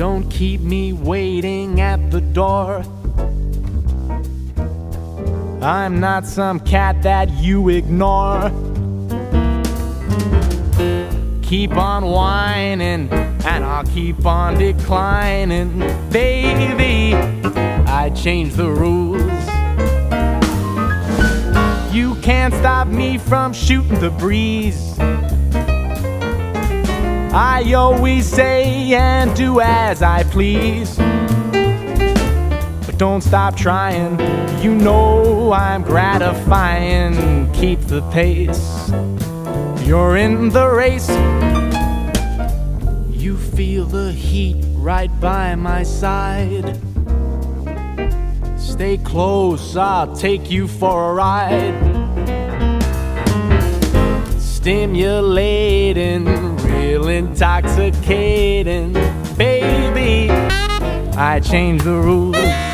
Don't keep me waiting at the door. I'm not some cat that you ignore. Keep on whining and I'll keep on declining. Baby, I changed the rules. You can't stop me from shooting the breeze. I always say and do as I please. But don't stop trying, you know I'm gratifying. Keep the pace, you're in the race. You feel the heat right by my side. Stay close, I'll take you for a ride. Stimulating, real intoxicating. Baby, I changed the rules.